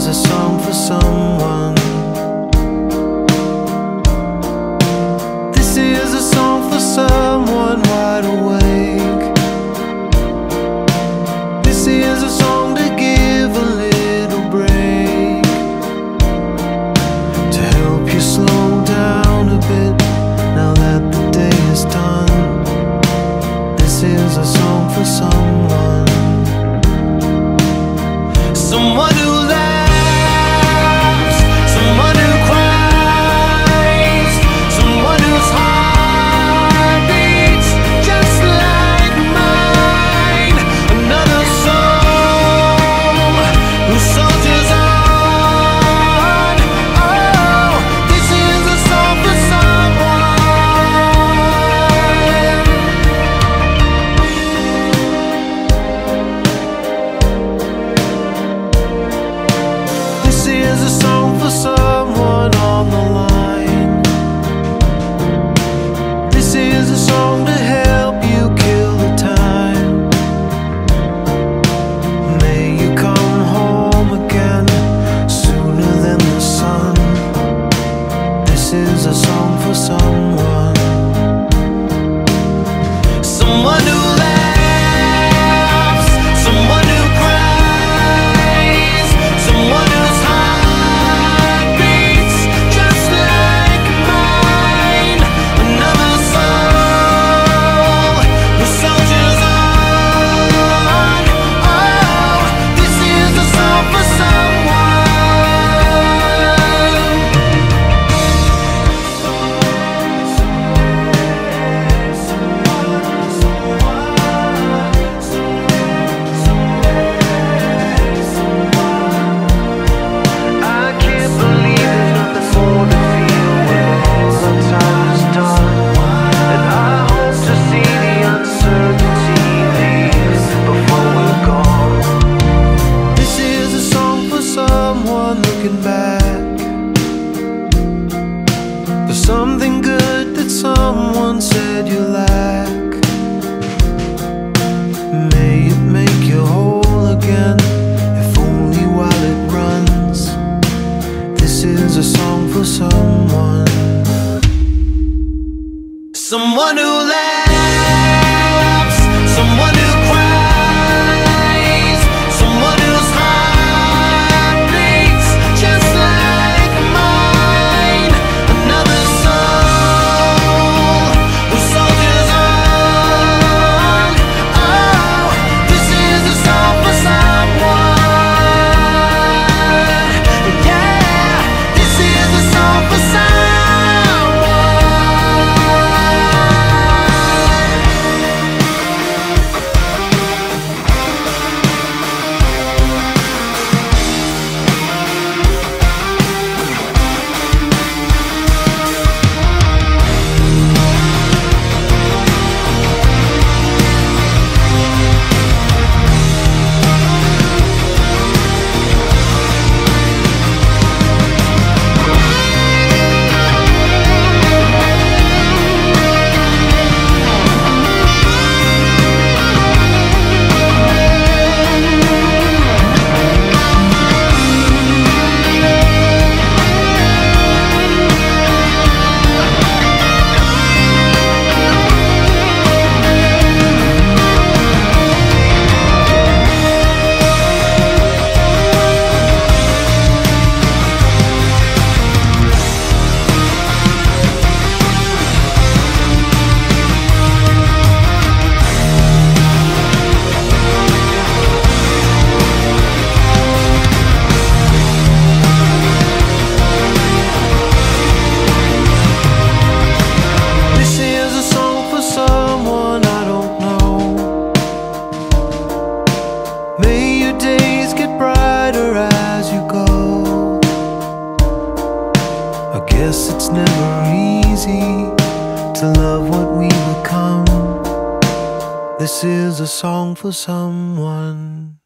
is a song for someone. This is a song for someone wide awake. This is a song to give a little break, to help you slow down a bit now that the day is done. This is a song for someone. Someone who laughs, someone who cries, someone whose heart beats just like mine. Another soul who soldiers on. Oh, this is a song for This is a song for someone on the line. This is a song to help you kill the time. May you come home again sooner than the sun. This is a song for someone. Someone who laughs, someone who cries, someone whose heart beats just like mine. Another soul who soldiers on. Oh, this is a song for I can't believe there's nothing more to feel when all the time is done. And I hope to see the uncertainty leave before we're gone. This is a song for someone looking back, for something good that someone said you lack. May it make you whole again, if only while it runs. This is a song for someone. Someone who laughs, someone who cries, someone whose heart beats just like mine. Another soul who soldiers on. Oh, this is a song for someone. Yeah, this is a song for someone. This is a song for someone I don't know. May your days get brighter as you go. I guess it's never easy to love what we become. This is a song for someone.